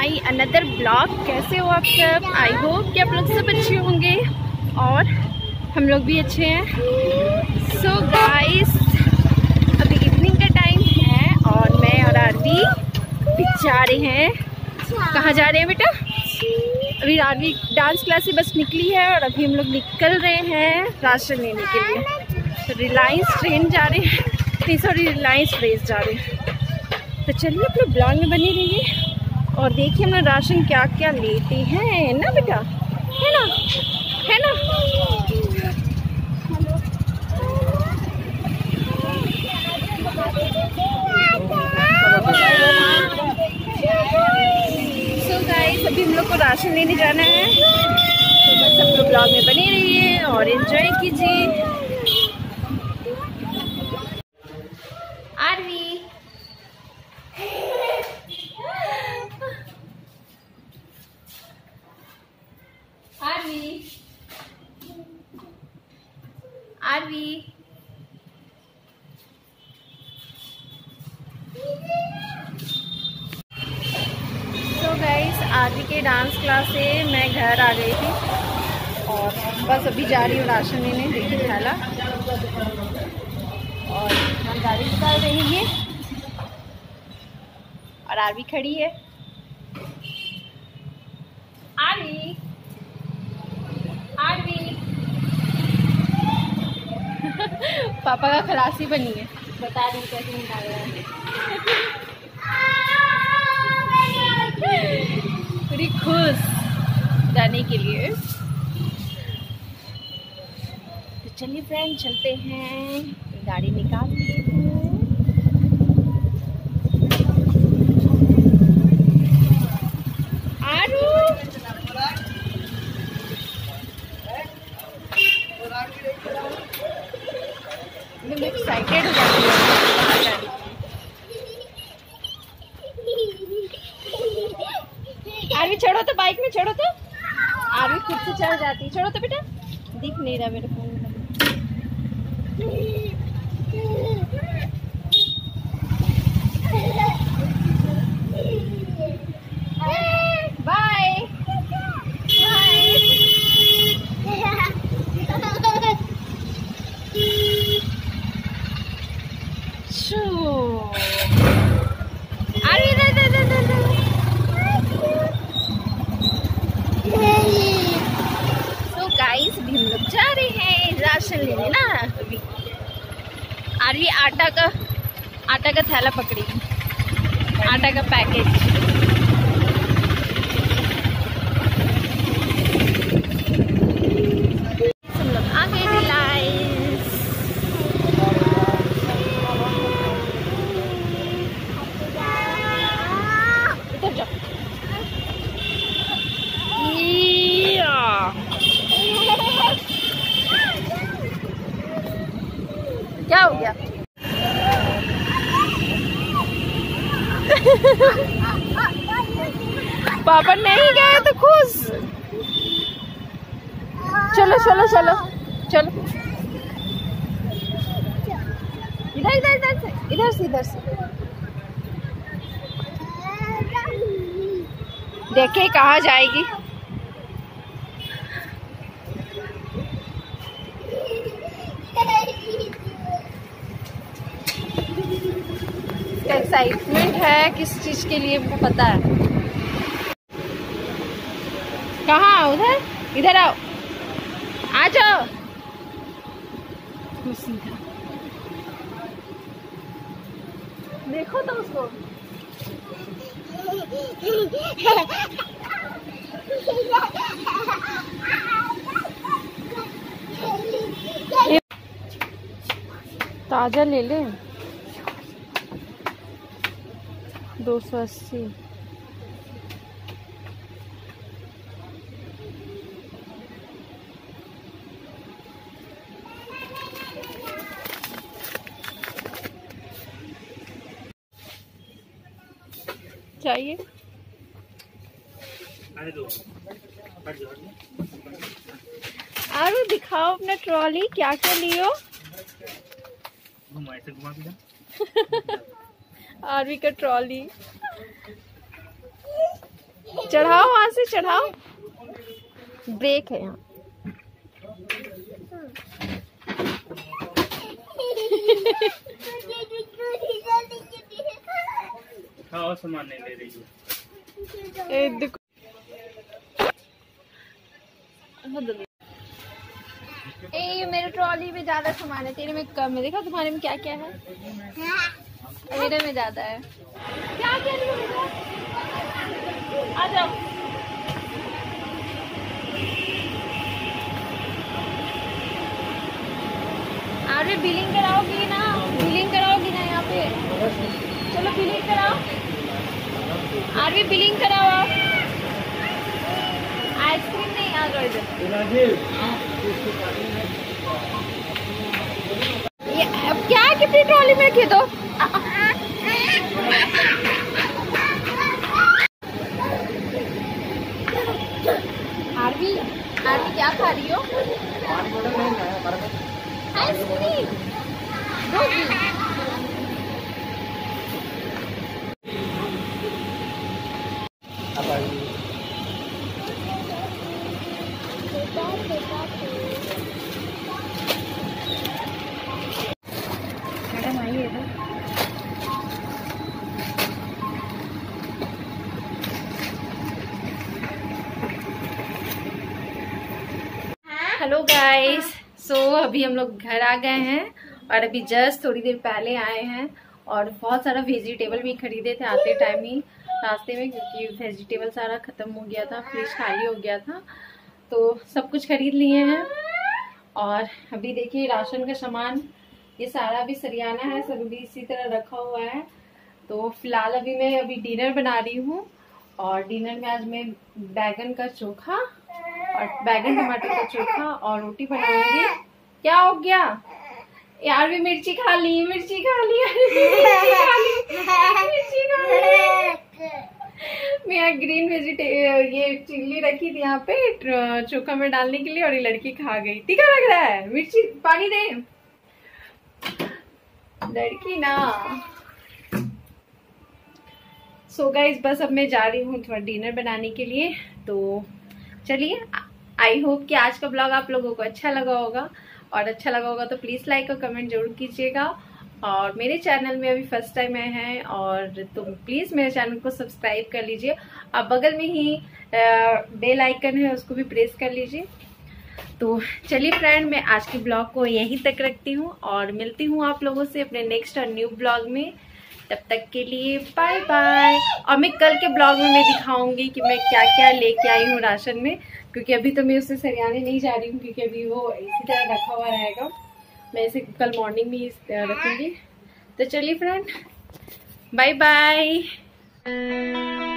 My another blog. कैसे हो आप सब? आई होप कि आप लोग सब अच्छे होंगे और हम लोग भी अच्छे हैं। सो गाइस, अभी इवनिंग का टाइम है और मैं और आरवी जा रहे हैं। कहाँ जा रहे हैं बेटा? अभी आरवी डांस क्लास से बस निकली है और अभी हम लोग निकल रहे हैं राशन लेने के लिए। तो रिलायंस ट्रेन जा रहे हैं, नहीं सॉरी रिलायंस फ्रेश जा रहे हैं। तो चलिए अपने ब्लॉग में बने रहिए और देखिए हम लोग राशन क्या क्या लेते हैं ना बेटा, है ना, है ना। सो गाइस, अभी हम लोग को राशन लेने जाना है, तो बस सब लोग ब्लॉग में बने रहिए और एंजॉय कीजिए। आरवी आरवी आरवी तो गाइस, आरवी के डांस क्लास से मैं घर आ गई थी और बस अभी जा रही हूँ राशन लेने। देखिए थैला और हम गाड़ी निकाल रहे हैं और आरवी खड़ी है। आरवी आरवी पापा का खलासी बनी है, बता रही कैसे निकाल रहा है। पूरी खुश जाने के लिए। तो चलिए फ्रेंड, चलते हैं, गाड़ी निकाल लिए हैं। मैं एक्साइटेड हो जाती हूँ। आरवी छोड़ो तो, बाइक में छोड़ो तो। आरवी खुद से चल जाती है, छोड़ो तो बेटा। दिख नहीं रहा मेरे फोन में। बाय गाइस, भी हम लोग जा रहे हैं राशन लेने ना। अभी आरवी आटा का थैला पकड़ेगी, आटा का पैकेट। हम लोग आ गए रिलायंस। इधर जाओ। क्या हो गया? पापा नहीं गए तो खुश। चलो चलो चलो चलो, इधर इधर इधर से, इधर से इधर से। देखे कहाँ जाएगी। एक्साइटमेंट है किस चीज के लिए मुझे पता है। कहाँ? उधर, इधर आओ, आ जाओ। सीधा देखो तो उसको। ताजा ले ले। 280। चाहिए? आरु दिखाओ अपना ट्रॉली, क्या क्या लियो? आरवी का ट्रॉली। चढ़ाओ, वहां से चढ़ाओ, ब्रेक है यहाँ। हाँ, सामान नहीं ले रही हूँ। ए मेरे ट्रॉली में ज्यादा सामान है, तेरे में कम है। देखा तुम्हारे में क्या क्या है, मेरे में ज्यादा है। क्या क्या आ जाओ। अरे बिलिंग कराओगी ना, बिलिंग कराओगी ना यहाँ पे। चलो बिलिंग कराओ, आरवी बिलिंग कराओ आप। आइसक्रीम नहीं आ गए ये अब क्या है, कितनी ट्रॉली में रखे दो। आरवी आरवी क्या खा रही हो? आइसक्रीम दोगी? मैडम आइए ना। हेलो गाइस, सो अभी हम लोग घर आ गए हैं और अभी जस्ट थोड़ी देर पहले आए हैं और बहुत सारा वेजिटेबल भी खरीदे थे आते टाइम ही रास्ते में, क्योंकि वेजिटेबल सारा खत्म हो गया था, फ्रिज खाली हो गया था, तो सब कुछ खरीद लिए हैं। और अभी देखिए राशन का सामान ये सारा भी सरियाना है, सब भी इसी तरह रखा हुआ है। तो फिलहाल अभी मैं डिनर बना रही हूँ और डिनर में आज मैं बैगन का चोखा और बैगन टमाटर का चोखा और रोटी बनाऊंगी। क्या हो गया यार, भी मिर्ची खा ली, मिर्ची खा ली, मिर्ची खा ली। मैं यहाँ ग्रीन वेजिटेबल ये चिल्ली रखी थी यहाँ पे चोखा में डालने के लिए और ये लड़की खा गई। तीखा लग रहा है, मिर्ची पानी दे लड़की ना। सो गाइस बस अब मैं जा रही हूँ थोड़ा डिनर बनाने के लिए। तो चलिए, आई होप कि आज का ब्लॉग आप लोगों को अच्छा लगा होगा, और अच्छा लगा होगा तो प्लीज़ लाइक और कमेंट जरूर कीजिएगा। और मेरे चैनल में अभी फर्स्ट टाइम आए हैं और तो प्लीज़ मेरे चैनल को सब्सक्राइब कर लीजिए। अब बगल में ही बेल आइकन है, उसको भी प्रेस कर लीजिए। तो चलिए फ्रेंड, मैं आज के ब्लॉग को यहीं तक रखती हूँ और मिलती हूँ आप लोगों से अपने नेक्स्ट और न्यू ब्लॉग में। तब तक के लिए बाय बाय। और मैं कल के ब्लॉग में मैं दिखाऊंगी कि मैं क्या क्या लेके आई हूँ राशन में, क्योंकि अभी तो मैं उसे सरियाने नहीं जा रही हूँ, क्योंकि अभी वो इसी तरह रखा हुआ रहेगा। मैं इसे कल मॉर्निंग में ही रखूंगी। तो चलिए फ्रेंड, बाय बाय।